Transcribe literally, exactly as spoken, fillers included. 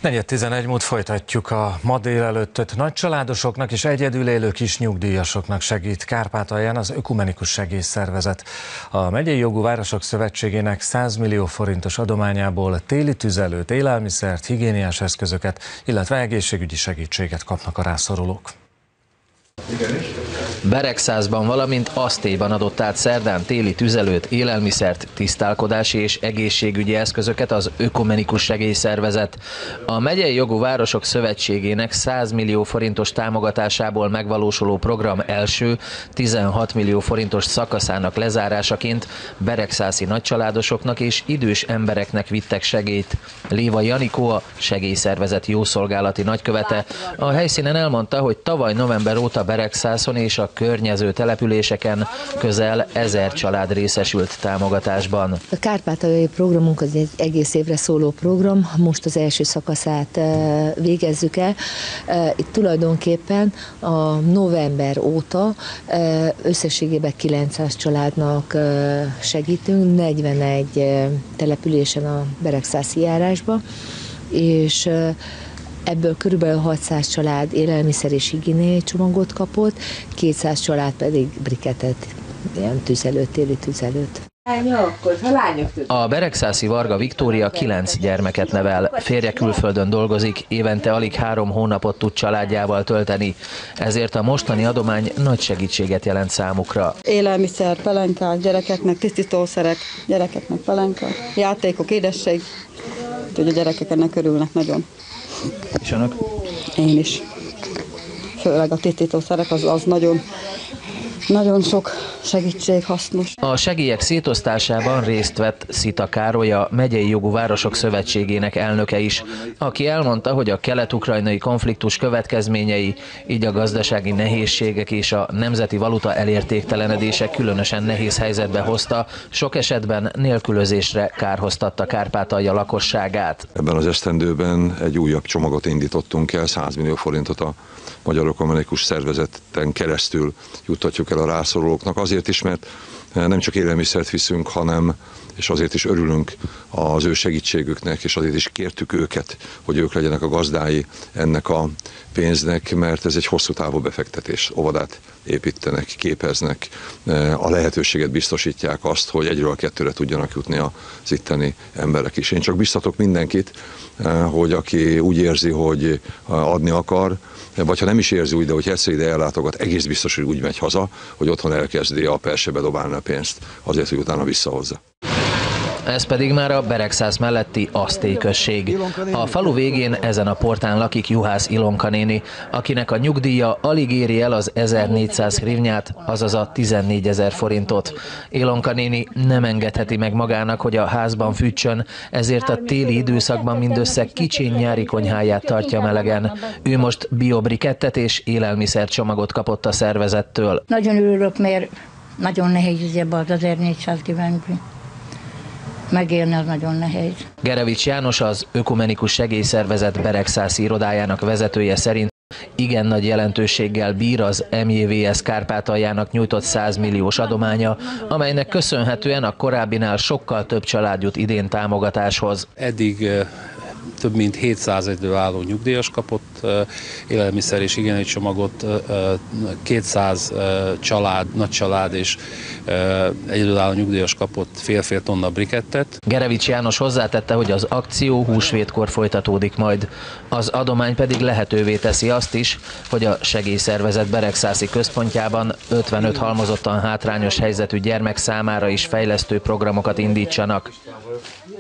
negyven tizenegy múlt folytatjuk. A ma délelőttöt nagycsaládosoknak és egyedül élő kis nyugdíjasoknak segít Kárpátalján az Ökumenikus Segélyszervezet. A Megyei Jogú Városok Szövetségének száz millió forintos adományából téli tüzelőt, élelmiszert, higiéniás eszközöket, illetve egészségügyi segítséget kapnak a rászorulók. Beregszászban, valamint Asztélyban adott át szerdán téli tüzelőt, élelmiszert, tisztálkodási és egészségügyi eszközöket az Ökumenikus Segélyszervezet. A Megyei Jogú Városok Szövetségének száz millió forintos támogatásából megvalósuló program első, tizenhat millió forintos szakaszának lezárásaként beregszászi nagycsaládosoknak és idős embereknek vittek segélyt. Léva Janikó, a segélyszervezet jószolgálati nagykövete, a helyszínen elmondta, hogy tavaly november óta Beregszászon és a környező településeken közel ezer család részesült támogatásban. A kárpátaljai programunk az egy egész évre szóló program, most az első szakaszát végezzük el. Itt tulajdonképpen a november óta összességében kilencszáz családnak segítünk, negyvenegy településen a beregszászi járásban, és ebből körülbelül hatszáz család élelmiszer és higiéniai csomagot kapott, kétszáz család pedig brikettet, ilyen tüzelőt, téli tüzelőt. A beregszászi Varga Viktória kilenc gyermeket nevel, férje külföldön dolgozik, évente alig három hónapot tud családjával tölteni, ezért a mostani adomány nagy segítséget jelent számukra. Élelmiszer, pelenkák, gyerekeknek tisztítószerek, gyerekeknek pelenka, játékok, édesség, hogy a gyerekek ennek örülnek nagyon. És önök? Én is. Főleg a tisztítószerek az, az nagyon, nagyon sok segítség hasznos. A segélyek szétosztásában részt vett Szita Károly, a Megyei Jogú Városok Szövetségének elnöke is, aki elmondta, hogy a kelet-ukrajnai konfliktus következményei, így a gazdasági nehézségek és a nemzeti valuta elértéktelenedése különösen nehéz helyzetbe hozta, sok esetben nélkülözésre kárhoztatta Kárpátalja lakosságát. Ebben az esztendőben egy újabb csomagot indítottunk el, száz millió forintot a Magyar Ökumenikus Szervezeten keresztül juttatjuk el a rászorulóknak, azért is, mert nem csak élelmiszert viszünk, hanem és azért is örülünk az ő segítségüknek, és azért is kértük őket, hogy ők legyenek a gazdái ennek a pénznek, mert ez egy hosszú távú befektetés. Óvodát építenek, képeznek, a lehetőséget biztosítják azt, hogy egyről a kettőre tudjanak jutni az itteni emberek is. Én csak biztatok mindenkit, hogy aki úgy érzi, hogy adni akar, vagy ha nem is érzi úgy, de hogy egyszer ide ellátogat, egész biztos, hogy úgy megy haza, hogy otthon elkezdi a persébe dobálni a pénzt, azért, hogy utána visszahozza. Ez pedig már a Beregszász melletti Asztély község. A falu végén ezen a portán lakik Juhász Ilonka néni, akinek a nyugdíja alig éri el az ezernégyszáz hrivnyát, azaz a tizennégyezer forintot. Ilonka néni nem engedheti meg magának, hogy a házban fűtsön, ezért a téli időszakban mindössze kicsiny nyári konyháját tartja melegen. Ő most biobrikettet és élelmiszercsomagot kapott a szervezettől. Nagyon örülök, mert nagyon nehéz ebbe az ezernégyszáz kivenni. Megélni az nagyon nehéz. Gerevics János, az Ökumenikus Segélyszervezet beregszászi irodájának vezetője szerint igen nagy jelentőséggel bír az em jé vé es Kárpátaljának nyújtott száz milliós adománya, amelynek köszönhetően a korábbinál sokkal több család jut idén támogatáshoz. Eddig több mint hétszáz egyedülálló nyugdíjas kapott élelmiszer és higiéniai csomagot, kétszáz család, nagy család és egyedülálló nyugdíjas kapott fél-fél tonna brikettet. Gerevics János hozzátette, hogy az akció húsvétkor folytatódik majd. Az adomány pedig lehetővé teszi azt is, hogy a segélyszervezet beregszászi központjában ötvenöt halmozottan hátrányos helyzetű gyermek számára is fejlesztő programokat indítsanak.